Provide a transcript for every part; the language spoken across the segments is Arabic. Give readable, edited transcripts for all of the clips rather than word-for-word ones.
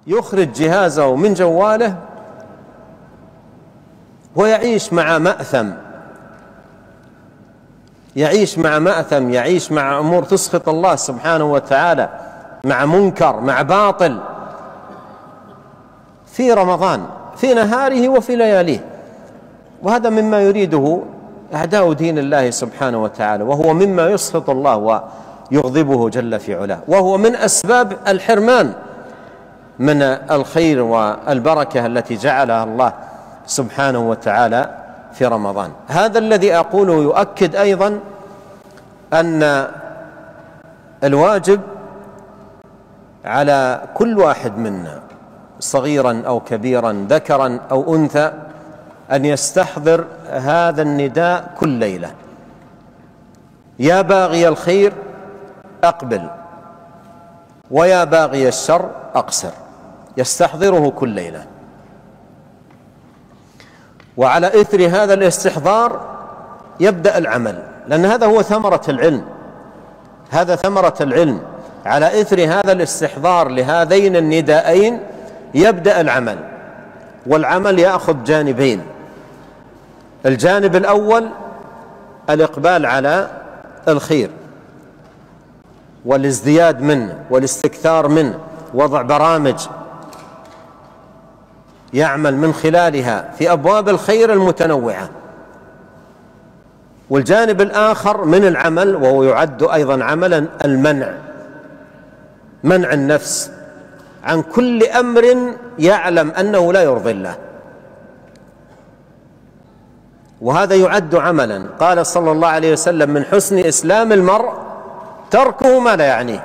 يخرج جهازه من جواله ويعيش مع مأثم، يعيش مع مأثم، يعيش مع أمور تسخط الله سبحانه وتعالى، مع منكر، مع باطل، في رمضان في نهاره وفي لياليه. وهذا مما يريده أعداء دين الله سبحانه وتعالى، وهو مما يسخط الله ويغضبه جل في علاه، وهو من أسباب الحرمان من الخير والبركة التي جعلها الله سبحانه وتعالى في رمضان. هذا الذي أقوله يؤكد أيضا أن الواجب على كل واحد منا صغيرا أو كبيرا، ذكرا أو أنثى، أن يستحضر هذا النداء كل ليلة: يا باغي الخير أقبل، ويا باغي الشر أقصر. يستحضره كل ليلة. وعلى إثر هذا الاستحضار يبدأ العمل، لأن هذا هو ثمرة العلم، هذا ثمرة العلم. على إثر هذا الاستحضار لهذين النداءين يبدأ العمل، والعمل يأخذ جانبين: الجانب الأول الإقبال على الخير والازدياد منه والاستكثار منه، وضع برامج يعمل من خلالها في أبواب الخير المتنوعة. والجانب الآخر من العمل، وهو يعد أيضا عملا، المنع، منع النفس عن كل أمر يعلم أنه لا يرضي الله، وهذا يعد عملا. قال صلى الله عليه وسلم: من حسن إسلام المرء تركه ما لا يعنيه.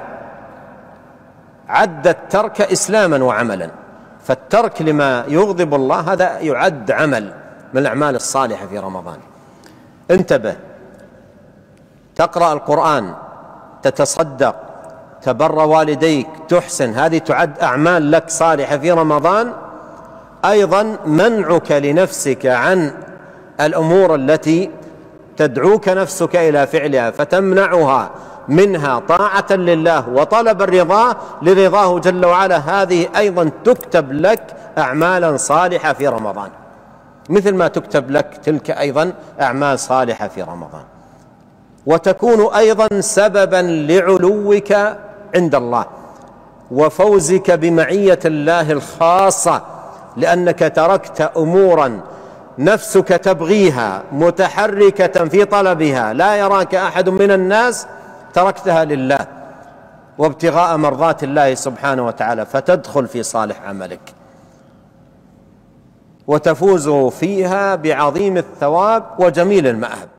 عد الترك إسلاما وعملا، فالترك لما يغضب الله هذا يعد عمل من الأعمال الصالحة في رمضان. انتبه، تقرأ القرآن، تتصدق، تبر والديك، تحسن، هذه تعد أعمال لك صالحة في رمضان. أيضا منعك لنفسك عن الأمور التي تدعوك نفسك إلى فعلها فتمنعها منها طاعة لله وطلب الرضا لرضاه جل وعلا، هذه أيضا تكتب لك أعمالا صالحة في رمضان، مثل ما تكتب لك تلك أيضا أعمال صالحة في رمضان، وتكون أيضا سببا لعلوك عند الله وفوزك بمعية الله الخاصة، لأنك تركت أمورا نفسك تبغيها متحركة في طلبها، لا يراك أحد من الناس، تركتها لله وابتغاء مرضات الله سبحانه وتعالى، فتدخل في صالح عملك وتفوز فيها بعظيم الثواب وجميل المآب.